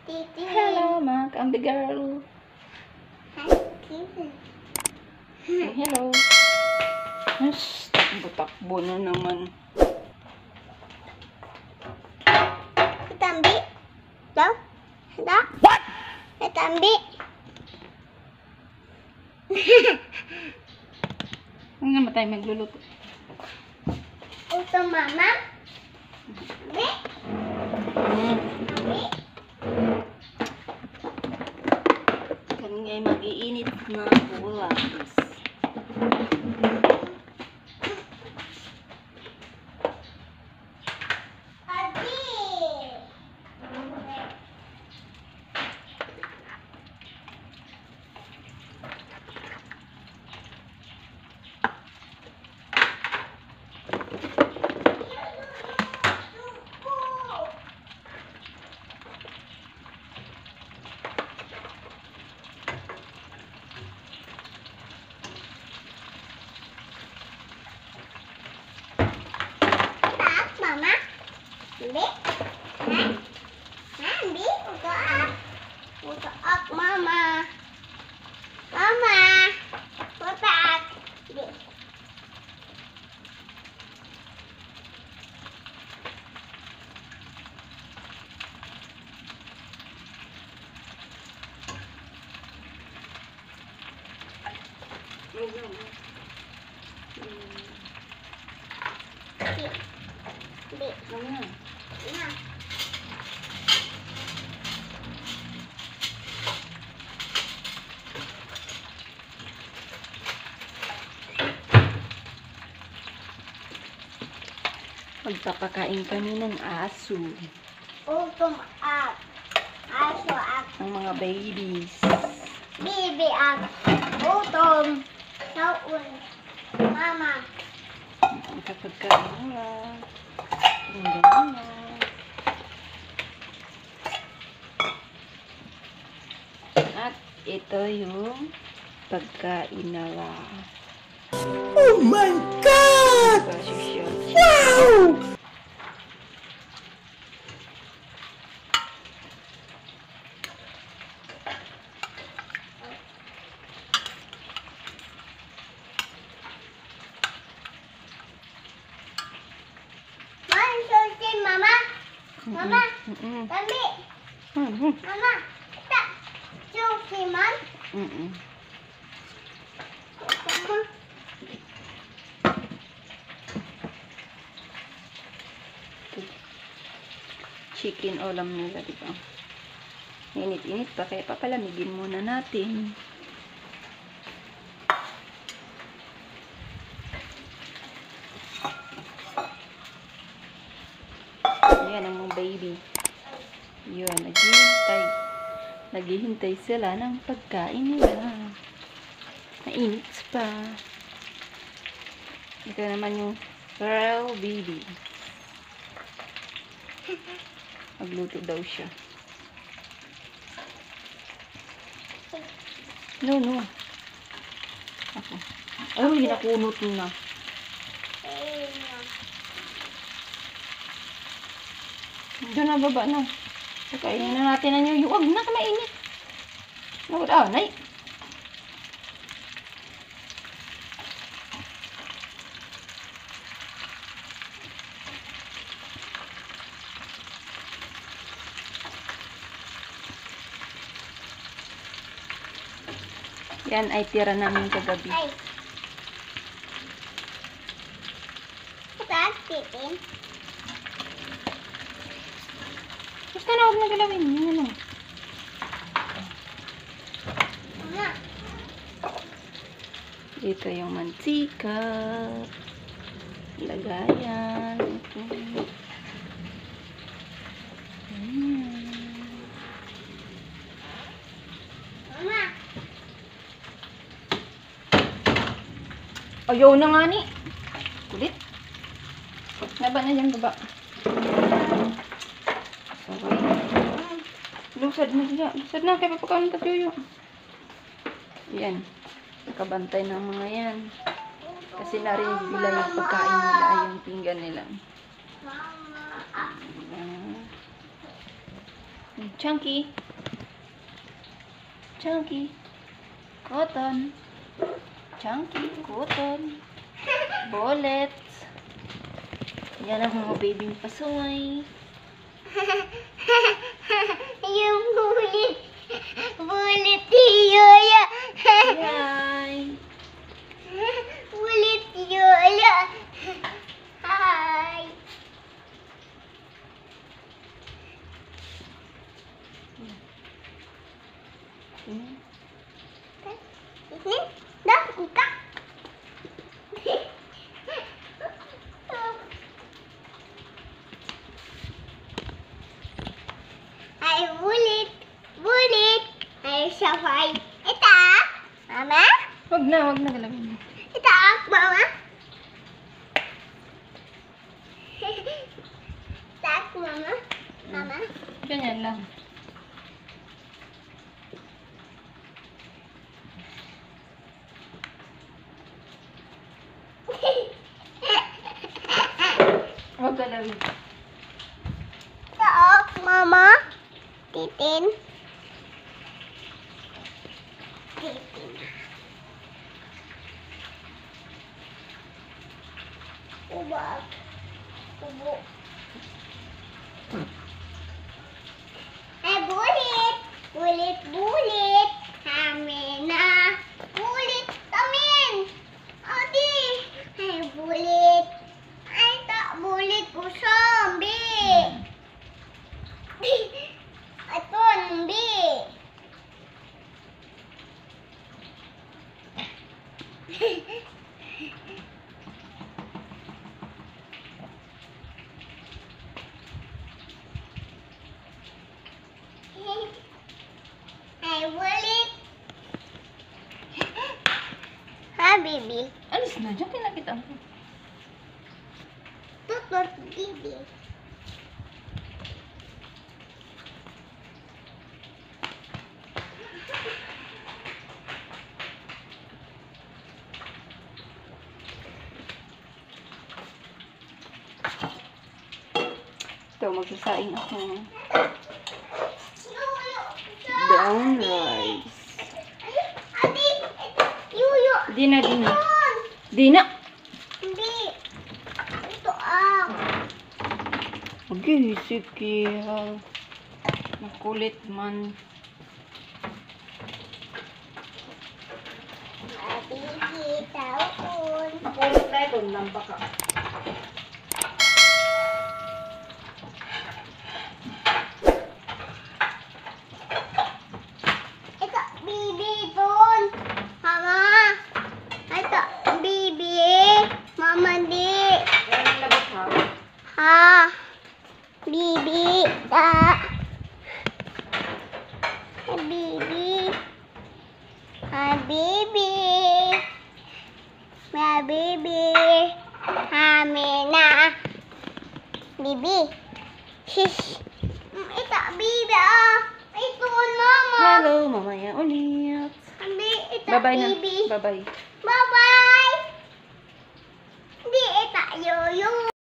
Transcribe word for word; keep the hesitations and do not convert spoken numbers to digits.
Hello, mga kambi girl. Oh, hello. Yes, takbo-takbo na naman. Tambi? Daw? Da? What? May tambi? Huwag naman tayo magluluto. Ito, mama? Tambi? Hmm. Tambi? Kami ay mag-iinit na bulas. Mama? Tambi? Ha? Tambi? Uto up. Uto up, mama. Mama. Uto up. Tambi. Tambi. Ano na? Na. Magpapakain kami ng aso. Utom up. Aso up. Ang mga babies. Bibi up. Utom. Saun. Mama. Magpapagkain na. Tingnan na. At ito yung pagkain nila. Oh my God! Wow! Mama, susin, mama. Mama. Mm-mm. Tambi. Mm-mm. Mama. Ita. Susin, man. Mm-mm. Mama. Chicken ulam nila, diba? Init-init pa, kaya papalamigin muna natin. Ayan ang mga baby. Yun, naghihintay. Naghihintay sila ng pagkain nila. Mainit pa. Ito naman yung girl baby. Magluto daw siya. No, no. Ako. Ay, nakunot na. Doon na, baba na. Kainin na natin ang yung. Huwag na, mainit. Nawad, ah, nay. Yan ay tira namin kagabi. Ay. Saan, titin? Basta na, huwag na galawin. Yan ano. Mama. Ito yung mantika. Lagayan. Ito. Ayan. Mama. Ayaw na nga ni. Kulit. Naba na dyan, baba. Sorry. Lusad na dyan. Lusad na. Kaya papakain ka tuyo. Yan. Nakabantay ng mga yan. Kasi narin bila yung pagkain nila ay yung pinggan nila. Mama. Ayan. Chunky. Chunky. Cotton. Chunky. Cotton. Bullets. Yan ang mga baby pasaway. Yung bulit. Bulit yoya. Yay! Bulit yoya. Hi. Hmm. Ini dah buka. Ay bulit. Bulit. Ay safai. Ita. Mama. Wag na, wag na galawin mo. Ita mama. Tak mama. Mama. Ganyan lang. Wag galawin. Tak mama. Titin. Titin. Ubak. Ubo. Eh bulit. Bulit bulit. Hamena. Bulit tamin. Adi. Eh bulit. Ay tak bulit ko zombie. Ito nambi. Ay bulit. Ha baby. Alis na, diyan kinakita mo. Tutot baby. Ito, magsasaing ako. Brown rice. Adi, yuyo. Di na, di na. Di na! Hindi. Ito ang. Okay, sige. ah. Makulit man. Baby, taon. Makulit na ito, lampa ka. Ito, baby doon. Mama. Ito, baby. Mama, di. Yan ang labas ha. Ha. Baby. Da. Baby. Ha, baby. Ha, baby. Ha, Mena. Baby. Shish. Mm, Ito, baby, ah. Ito, mama. Hello, mamaya ulit. Hindi, ito, Bye-bye na. baby. Bye-bye. Bye-bye. Hindi, ito, yoyo.